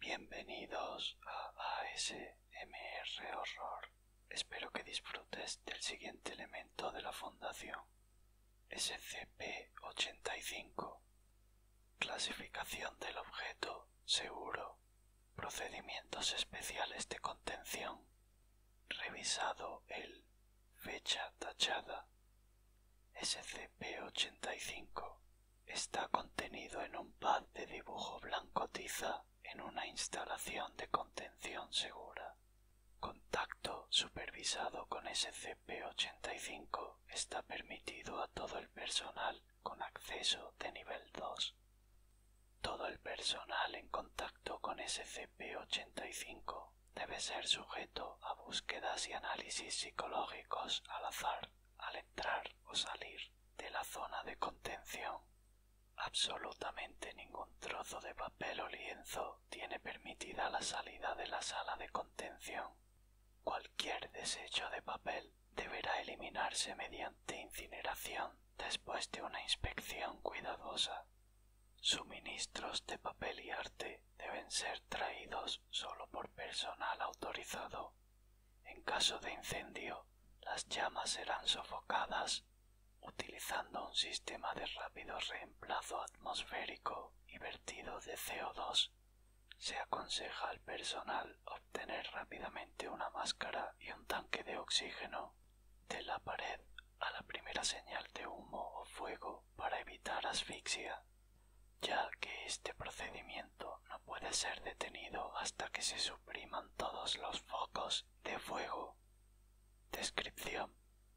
Bienvenidos a ASMR Horror. Espero que disfrutes del siguiente elemento de la Fundación. SCP-85. Clasificación del objeto seguro. Procedimientos especiales de contención. Revisado el fecha tachada. SCP-85 está contenido en un pad de dibujo blanco tiza en una instalación de contención segura. Contacto supervisado con SCP-85 está permitido a todo el personal con acceso de nivel 2. Todo el personal en contacto con SCP-85 debe ser sujeto a búsquedas y análisis psicológicos al azar al entrar o salir de la zona de contención. Absolutamente ningún trozo de papel o lienzo tiene permitida la salida de la sala de contención. Cualquier desecho de papel deberá eliminarse mediante incineración después de una inspección cuidadosa. Suministros de papel y arte deben ser traídos solo por personal autorizado. En caso de incendio, las llamas serán sofocadas utilizando un sistema de rápido reemplazo atmosférico y vertido de CO2. Se aconseja al personal obtener rápidamente una máscara y un tanque de oxígeno de la pared a la primera señal de humo o fuego para evitar asfixia, ya que este procedimiento no puede ser detenido hasta que se supriman todos los focos de fuego. Descripción: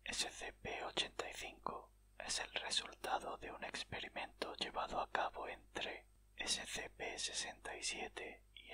SCP-85 es el resultado de un experimento llevado a cabo entre SCP-67 y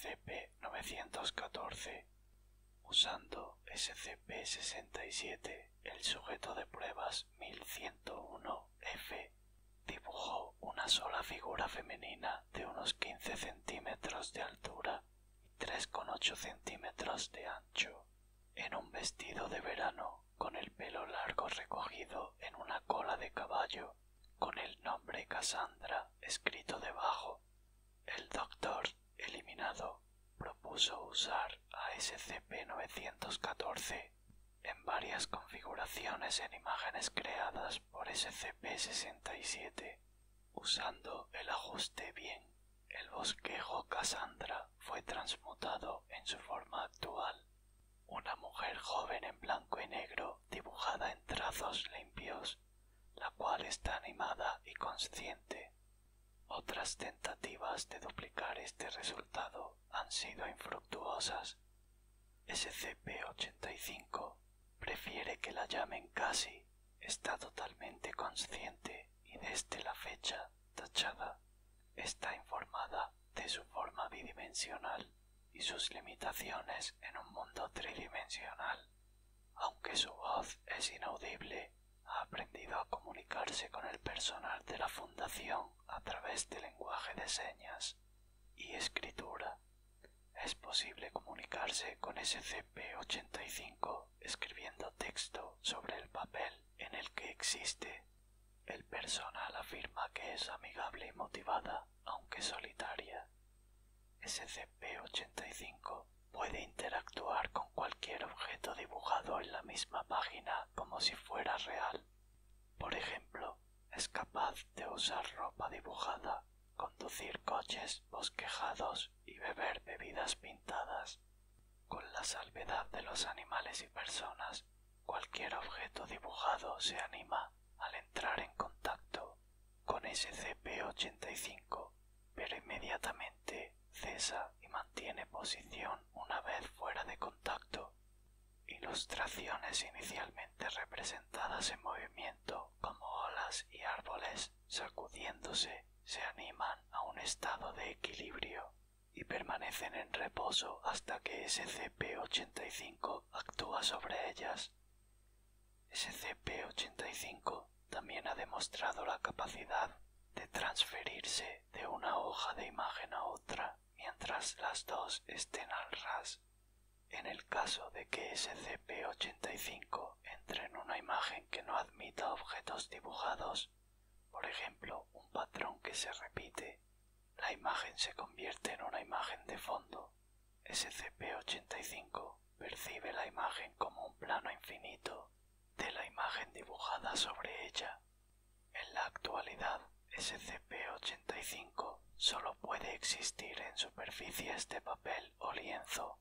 SCP-914. Usando SCP-67, el sujeto de pruebas 1101-F dibujó una sola figura femenina de unos 15 centímetros de altura y 3,8 centímetros de ancho, en un vestido de verano con el pelo largo recogido en una cola de caballo, con el nombre Cassandra escrito debajo. El doctor, eliminado, propuso usar a SCP-914 en varias configuraciones en imágenes creadas por SCP-67. Usando el ajuste bien, el bosquejo Cassandra fue transmutado en su forma actual. Una mujer joven en blanco y negro dibujada en trazos limpios, la cual está animada y consciente. Otras tentativas de duplicar este resultado han sido infructuosas. SCP-85 prefiere que la llamen Cassie. Está totalmente consciente y desde la fecha tachada está informada de su forma bidimensional y sus limitaciones en un mundo tridimensional. Aunque su voz es inaudible, ha aprendido a comunicarse con el personal de la Fundación a través de lenguaje de señas y escritura. Es posible comunicarse con SCP-85 escribiendo texto sobre el papel en el que existe. El personal afirma que es amigable y motivada, aunque solitaria. SCP-85 puede interactuar con cualquier objeto dibujado en la misma página como si fuera real. Por ejemplo, es capaz de usar ropa dibujada, conducir coches bosquejados y beber bebidas pintadas. Con la salvedad de los animales y personas, cualquier objeto dibujado se anima al entrar en contacto con SCP-85, pero inmediatamente cesa y mantiene posición una vez fuera de contacto. Ilustraciones inicialmente representadas en movimiento como olas y árboles sacudiéndose se animan a un estado de equilibrio y permanecen en reposo hasta que SCP-85 actúa sobre ellas. SCP-85 también ha demostrado la capacidad de transferirse de una hoja de imagen a otra mientras las dos estén al ras. En el caso de que SCP-85 entre en una imagen que no admita objetos dibujados, por ejemplo un patrón que se repite, la la imagen se convierte en una imagen de fondo. SCP-85 percibe la imagen como un plano infinito de la imagen dibujada sobre ella. En la actualidad, SCP-85 solo puede existir en superficies de papel o lienzo.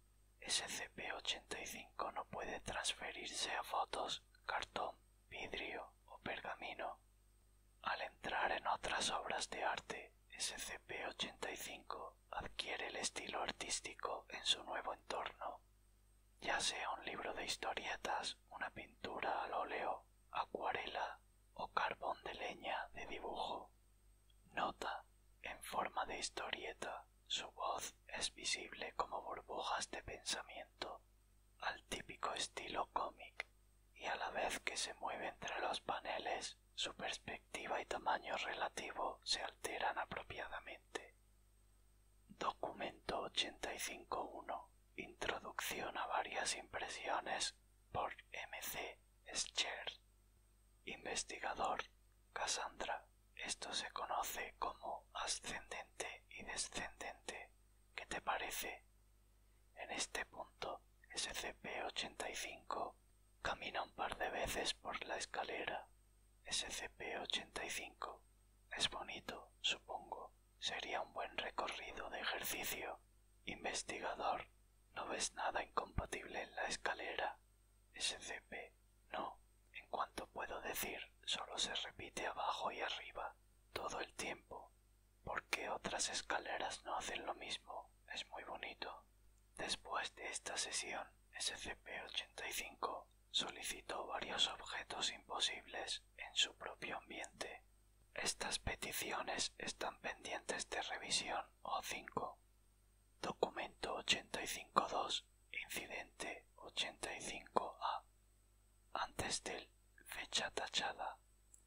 SCP-85 no puede transferirse a fotos, cartón, vidrio o pergamino. Al entrar en otras obras de arte, SCP-85 adquiere el estilo artístico en su nuevo entorno, ya sea un libro de historietas, una pintura al óleo, acuarela o carbón de leña de dibujo. Nota: en forma de historieta, su voz es visible como burbujas de pensamiento, al típico estilo cómic, y a la vez que se mueve entre los paneles, su perspectiva y tamaño relativo se alteran apropiadamente. Documento 85.1. Introducción a varias impresiones por M.C. Scher. Investigador: Cassandra. Esto se conoce como ascendente y descendente. ¿Qué te parece? En este punto, SCP-85 camina un par de veces por la escalera. SCP-85: es bonito, supongo. Sería un buen recorrido de ejercicio. Investigador: ¿no ves nada incompatible en la escalera? SCP: no. En cuanto puedo decir, solo se repite abajo y arriba, todo el tiempo. ¿Por qué otras escaleras no hacen lo mismo? Es muy bonito. Después de esta sesión, SCP-85 solicitó varios objetos imposibles en su propio ambiente. Estas peticiones están pendientes de revisión O5. Documento 85.2. Incidente 85A. Antes del fecha tachada,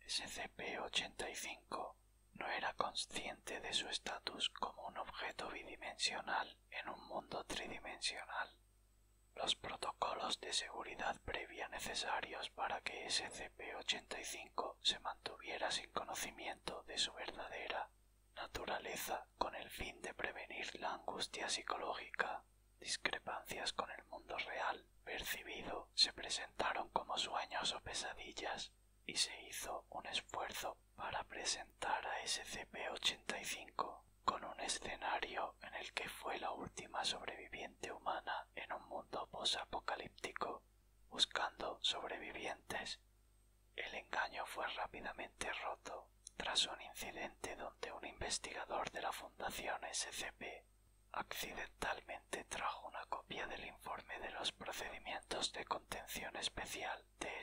SCP-85 no era consciente de su estatus como un objeto bidimensional en un mundo tridimensional. Los protocolos de seguridad previa necesarios para que SCP-85 se mantuviera sin conocimiento de su verdadera naturaleza con el fin de prevenir la angustia psicológica, discrepancias con el mundo real percibido se presentaron como sueños o pesadillas, y se hizo un esfuerzo para presentar a SCP-85 con un escenario en el que fue la última sobreviviente humana en un mundo posapocalíptico, buscando sobrevivientes. El engaño fue rápidamente roto tras un incidente donde un investigador de la Fundación SCP accidentalmente trajo una copia del informe de los procedimientos de contención especial de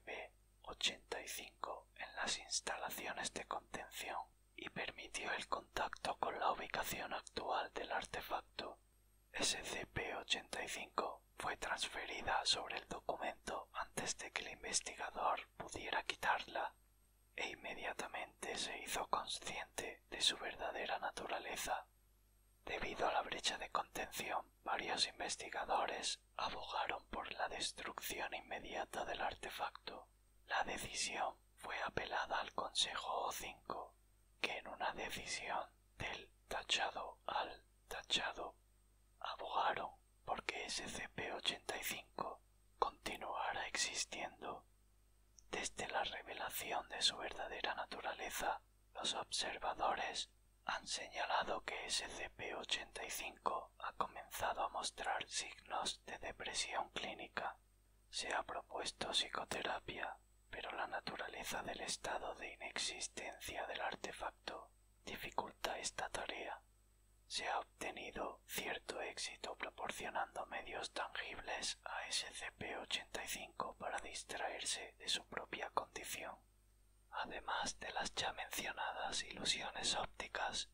SCP-85 en las instalaciones de contención y permitió el contacto con la ubicación actual del artefacto. SCP-85 fue transferida sobre el documento antes de que el investigador pudiera quitarla, e inmediatamente se hizo consciente de su verdadera naturaleza. Debido a la brecha de contención, varios investigadores abogaron por la destrucción inmediata del artefacto. La decisión fue apelada al Consejo O5, que en una decisión del tachado al tachado abogaron porque SCP-85 continuara existiendo. Desde la revelación de su verdadera naturaleza, los observadores han señalado que SCP-85 ha comenzado a mostrar signos de depresión clínica. Se ha propuesto psicoterapia, pero la naturaleza del estado de inexistencia del artefacto dificulta esta tarea. Se ha obtenido cierto éxito proporcionando medios tangibles a SCP-85 para distraerse de su propia condición. Además de las ya mencionadas ilusiones ópticas,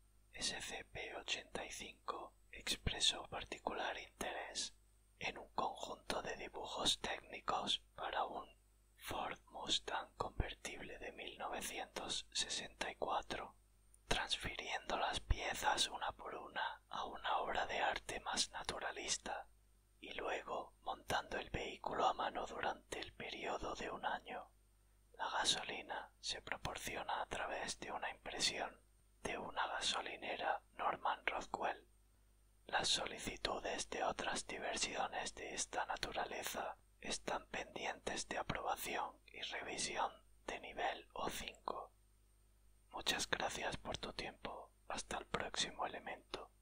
SCP-85 expresó particular interés en un conjunto de dibujos técnicos para un Ford Mustang convertible de 1964, transfiriendo las piezas una por una a una obra de arte más naturalista y luego montando el vehículo a mano durante el periodo de un año. La gasolina se proporciona a través de una impresión de una gasolinera Las solicitudes de otras diversiones de esta naturaleza están pendientes de aprobación y revisión de nivel O5. Muchas gracias por tu tiempo. Hasta el próximo elemento.